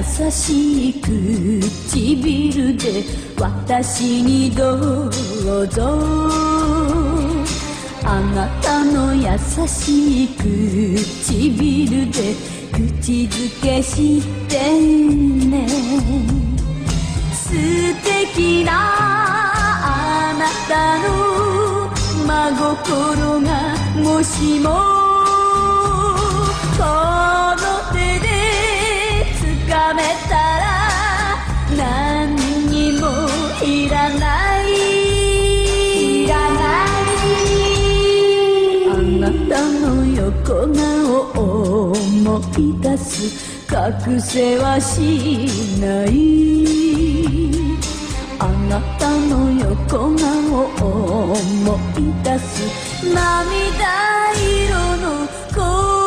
しい唇で私にどうぞ。あなたの優しい唇で口づけしてね。素敵なあなたの真心がもしもこの手で掴めたら何にもいらない。あなたの横顔を思い出す。隠せはしない。あなたの横顔を思い出す。涙色の恋。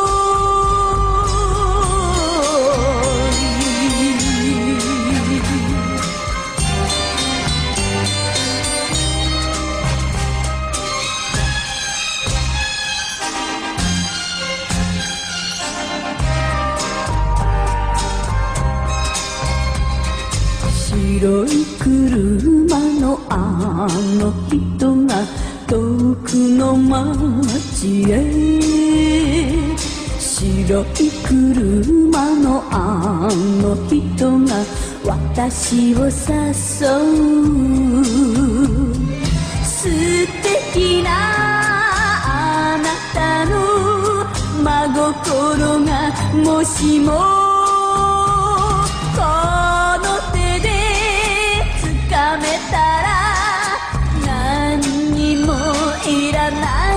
白い車のあの人が遠くの街へ。白い車のあの人が私を誘う。素敵なあなたの真心がもしもこの手で掴めたら何にもいらない。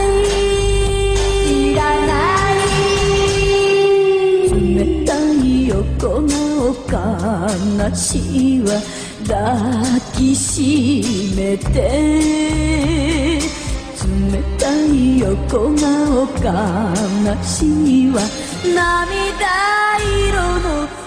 冷たい横顔悲しいわ抱きしめて。冷たい横顔悲しいわ涙色の